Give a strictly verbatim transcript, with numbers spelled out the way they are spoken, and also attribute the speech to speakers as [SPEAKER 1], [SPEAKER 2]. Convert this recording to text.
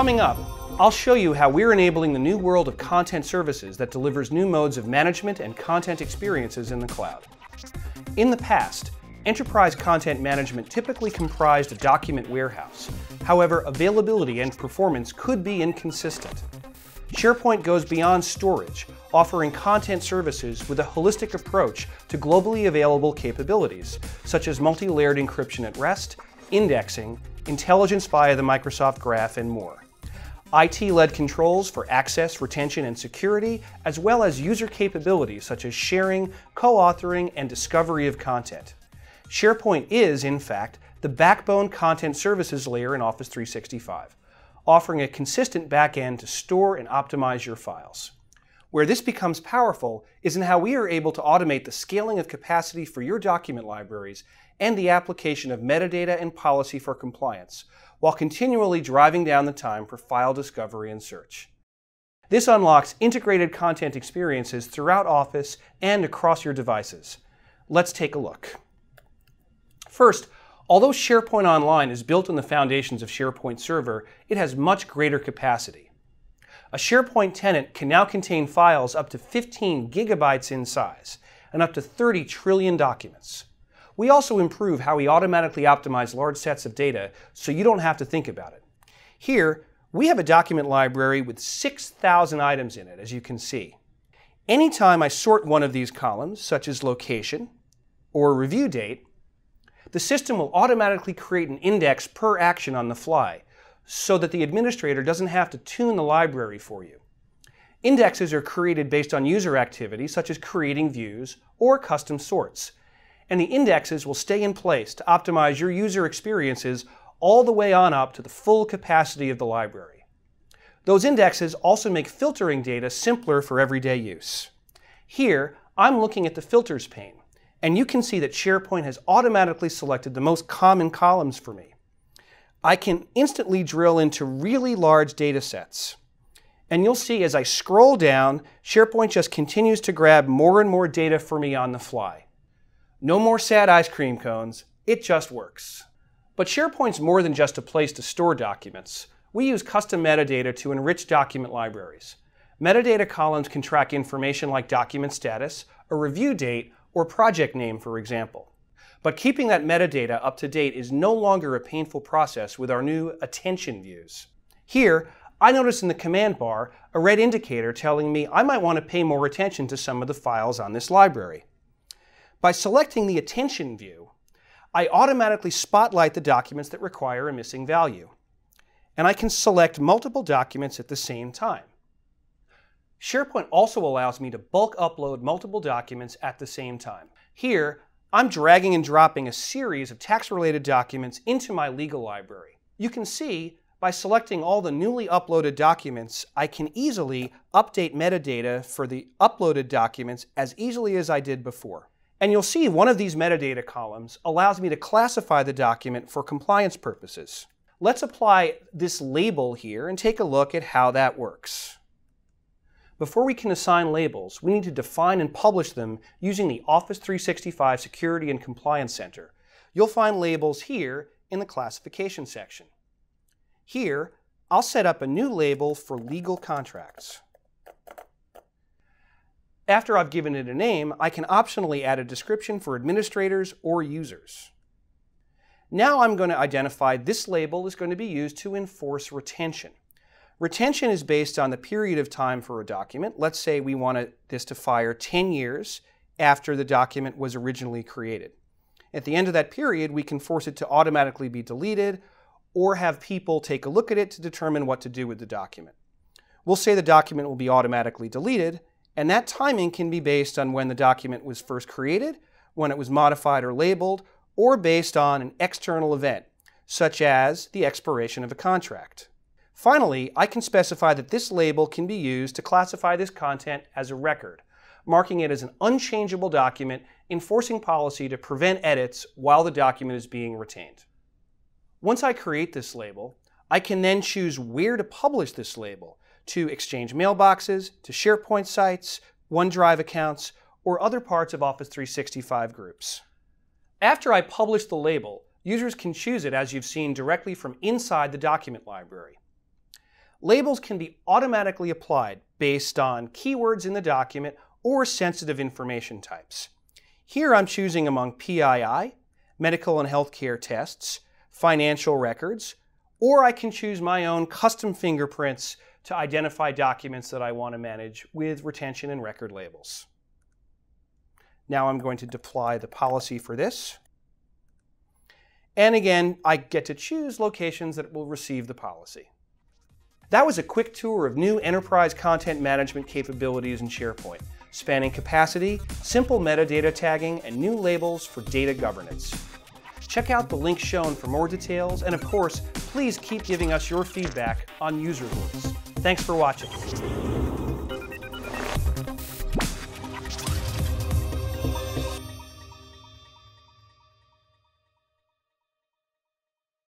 [SPEAKER 1] Coming up, I'll show you how we're enabling the new world of content services that delivers new modes of management and content experiences in the cloud. In the past, enterprise content management typically comprised a document warehouse. However, availability and performance could be inconsistent. SharePoint goes beyond storage, offering content services with a holistic approach to globally available capabilities, such as multi-layered encryption at rest, indexing, intelligence via the Microsoft Graph, and more. I T-led controls for access, retention, and security, as well as user capabilities such as sharing, co-authoring, and discovery of content. SharePoint is, in fact, the backbone content services layer in Office three sixty-five, offering a consistent back-end to store and optimize your files. Where this becomes powerful is in how we are able to automate the scaling of capacity for your document libraries and the application of metadata and policy for compliance, while continually driving down the time for file discovery and search. This unlocks integrated content experiences throughout Office and across your devices. Let's take a look. First, although SharePoint Online is built on the foundations of SharePoint Server, it has much greater capacity. A SharePoint tenant can now contain files up to fifteen gigabytes in size and up to thirty trillion documents. We also improve how we automatically optimize large sets of data so you don't have to think about it. Here, we have a document library with six thousand items in it, as you can see. Anytime I sort one of these columns, such as location or review date, the system will automatically create an index per action on the fly, so that the administrator doesn't have to tune the library for you. Indexes are created based on user activity, such as creating views or custom sorts, and the indexes will stay in place to optimize your user experiences all the way on up to the full capacity of the library. Those indexes also make filtering data simpler for everyday use. Here, I'm looking at the filters pane, and you can see that SharePoint has automatically selected the most common columns for me. I can instantly drill into really large data sets. And you'll see as I scroll down, SharePoint just continues to grab more and more data for me on the fly. No more sad ice cream cones, it just works. But SharePoint's more than just a place to store documents. We use custom metadata to enrich document libraries. Metadata columns can track information like document status, a review date, or project name, for example. But keeping that metadata up to date is no longer a painful process with our new attention views. Here, I notice in the command bar a red indicator telling me I might want to pay more attention to some of the files on this library. By selecting the attention view, I automatically spotlight the documents that require a missing value. And I can select multiple documents at the same time. SharePoint also allows me to bulk upload multiple documents at the same time. Here, I'm dragging and dropping a series of tax-related documents into my legal library. You can see, by selecting all the newly uploaded documents, I can easily update metadata for the uploaded documents as easily as I did before. And you'll see one of these metadata columns allows me to classify the document for compliance purposes. Let's apply this label here and take a look at how that works. Before we can assign labels, we need to define and publish them using the Office three sixty-five Security and Compliance Center. You'll find labels here in the classification section. Here, I'll set up a new label for legal contracts. After I've given it a name, I can optionally add a description for administrators or users. Now I'm going to identify this label is going to be used to enforce retention. Retention is based on the period of time for a document. Let's say we want this to fire ten years after the document was originally created. At the end of that period, we can force it to automatically be deleted or have people take a look at it to determine what to do with the document. We'll say the document will be automatically deleted, and that timing can be based on when the document was first created, when it was modified or labeled, or based on an external event, such as the expiration of a contract. Finally, I can specify that this label can be used to classify this content as a record, marking it as an unchangeable document, enforcing policy to prevent edits while the document is being retained. Once I create this label, I can then choose where to publish this label, to Exchange mailboxes, to SharePoint sites, OneDrive accounts, or other parts of Office three sixty-five groups. After I publish the label, users can choose it, as you've seen, directly from inside the document library. Labels can be automatically applied based on keywords in the document or sensitive information types. Here I'm choosing among P I I, medical and healthcare tests, financial records, or I can choose my own custom fingerprints to identify documents that I want to manage with retention and record labels. Now I'm going to deploy the policy for this. And again, I get to choose locations that will receive the policy. That was a quick tour of new enterprise content management capabilities in SharePoint, spanning capacity, simple metadata tagging, and new labels for data governance. Check out the link shown for more details, and of course, please keep giving us your feedback on user groups. Thanks for watching.